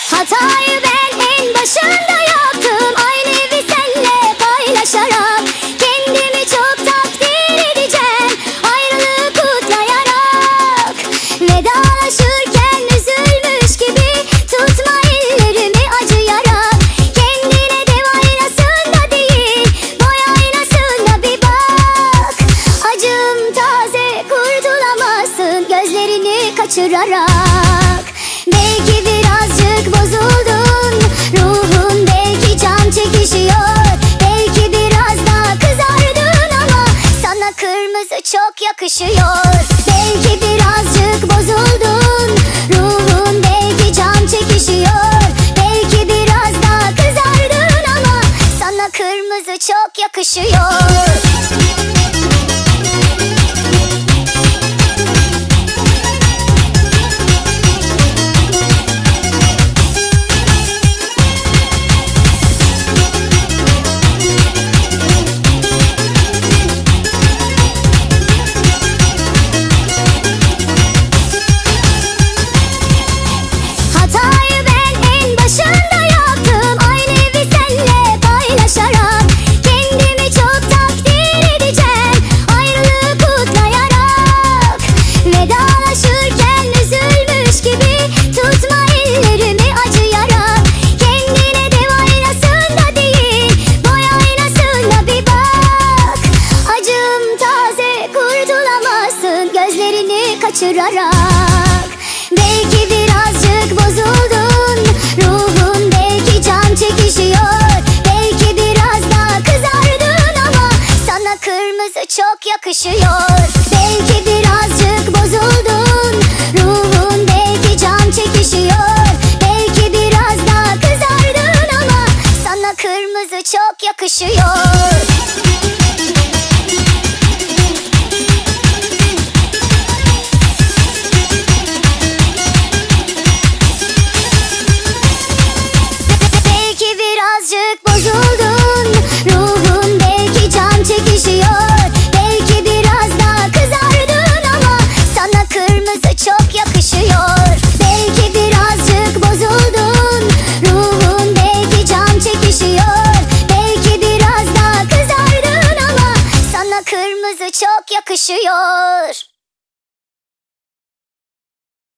Hatayı ben en başında yaptım, aynı evi senle paylaşarak. Kendimi çok takdir edeceğim, ayrılığı kutlayarak. Vedalaşırken üzülmüş gibi tutma ellerimi acıyarak. Kendine dev aynasında değil, boy aynasında bir bak. Acım taze, kurtulamazsın gözlerini kaçırarak. Belki birazcık bozuldun, ruhun belki can çekişiyor. Belki biraz daha kızardın ama sana kırmızı çok yakışıyor. Belki birazcık bozuldun, ruhun belki can çekişiyor. Belki biraz daha kızardın ama sana kırmızı çok yakışıyor. Kaçırarak. Belki birazcık bozuldun, ruhun belki can çekişiyor. Belki biraz daha kızardın ama sana kırmızı çok yakışıyor. Belki birazcık bozuldun, ruhun belki can çekişiyor. Belki biraz daha kızardın ama sana kırmızı çok yakışıyor. Bozuldun, ruhun belki can çekişiyor. Belki biraz daha kızardın ama sana kırmızı çok yakışıyor. Belki birazcık bozuldun, ruhun belki can çekişiyor. Belki biraz daha kızardın ama sana kırmızı çok yakışıyor.